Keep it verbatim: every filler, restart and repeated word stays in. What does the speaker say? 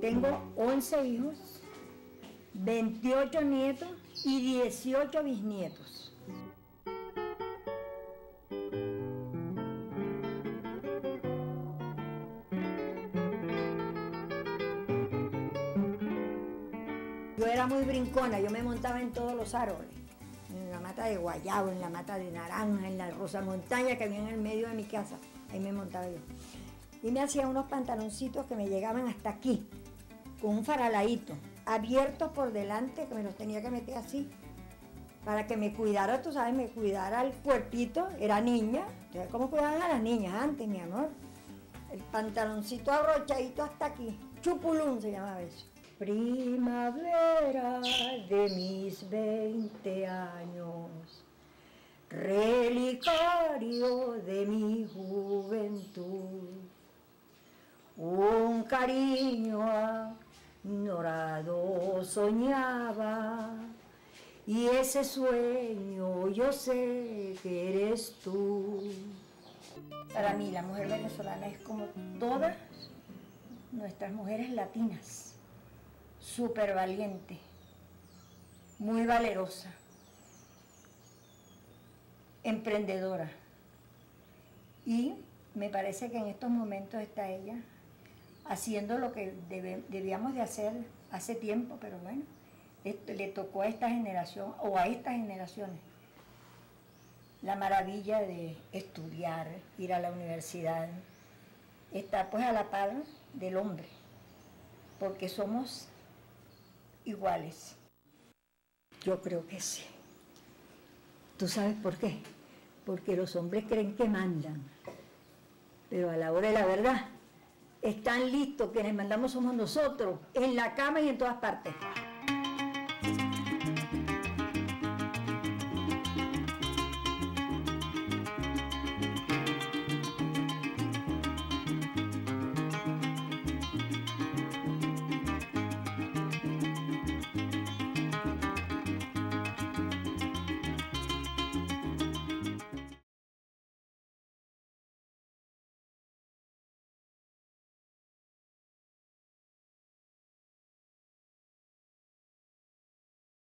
Tengo once hijos, veintiocho nietos y dieciocho bisnietos. Yo era muy brincona, yo me montaba en todos los árboles, en la mata de guayabo, en la mata de naranja, en la rosa montaña que había en el medio de mi casa, ahí me montaba yo. Y me hacía unos pantaloncitos que me llegaban hasta aquí, con un faraladito, abiertos por delante, que me los tenía que meter así, para que me cuidara, tú sabes, me cuidara el cuerpito, era niña, ¿cómo cuidaban a las niñas antes, mi amor? El pantaloncito abrochadito hasta aquí, chupulún se llamaba eso. Primavera de mis veinte años, relicario de mi juventud, un cariño ignorado soñaba, y ese sueño yo sé que eres tú. Para mí la mujer venezolana es como todas nuestras mujeres latinas. Súper valiente, muy valerosa, emprendedora. Y me parece que en estos momentos está ella haciendo lo que debe, debíamos de hacer hace tiempo, pero bueno, esto, le tocó a esta generación o a estas generaciones la maravilla de estudiar, ir a la universidad, estar pues a la par del hombre, porque somos iguales. Yo creo que sí. ¿Tú sabes por qué? Porque los hombres creen que mandan, pero a la hora de la verdad están listos, quienes mandamos somos nosotros, en la cama y en todas partes.